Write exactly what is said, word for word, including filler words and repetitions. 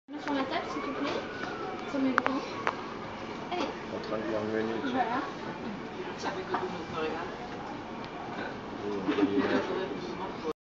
Sur la table, s'il te plaît. Sur mes bras. Allez. En train de lire le menu. Voilà. Ça fait que tout le monde regarde.